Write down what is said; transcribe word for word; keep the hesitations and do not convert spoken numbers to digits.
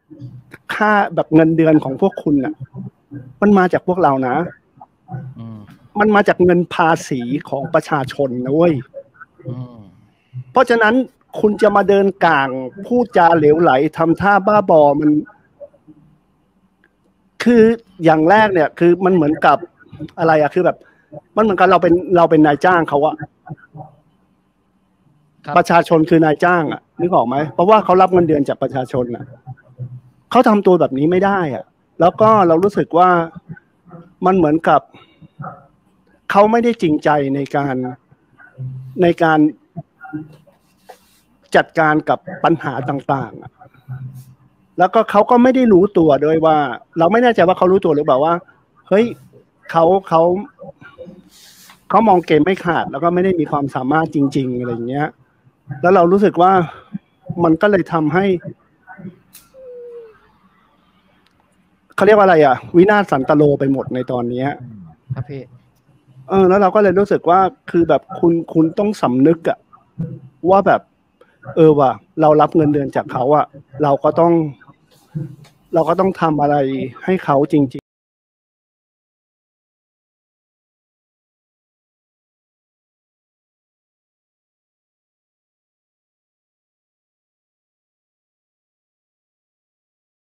ค่าแบบเงินเดือนของพวกคุณน่ะมันมาจากพวกเรานะมันมาจากเงินภาษีของประชาชนนะเว้ยเพราะฉะนั้นคุณจะมาเดินก่างพูดจาเหลวไหลทำท่าบ้าบอมันคืออย่างแรกเนี่ยคือมันเหมือนกับอะไรอะคือแบบมันเหมือนกับเราเป็นเราเป็นนายจ้างเขาอะประชาชนคือนายจ้างอะนึกออกไหมเพราะว่าเขารับเงินเดือนจากประชาชนอะเขาทำตัวแบบนี้ไม่ได้อะแล้วก็เรารู้สึกว่ามันเหมือนกับเขาไม่ได้จริงใจในการในการจัดการกับปัญหาต่างๆแล้วก็เขาก็ไม่ได้รู้ตัวด้วยว่าเราไม่แน่ใจว่าเขารู้ตัวหรือเปล่าว่าเฮ้ยเขาเขาเขามองเกมไม่ขาดแล้วก็ไม่ได้มีความสามารถจริงๆอะไรอย่างเงี้ยแล้วเรารู้สึกว่ามันก็เลยทำให้เขาเรียกว่าอะไรอ่ะวินาศสันตโลไปหมดในตอนนี้ครับพี่เออแล้วเราก็เลยรู้สึกว่าคือแบบคุณคุณต้องสำนึกอะว่าแบบเออว่ะเรารับเงินเดือนจากเขาอะเราก็ต้องเราก็ต้องทำอะไรให้เขาจริงๆ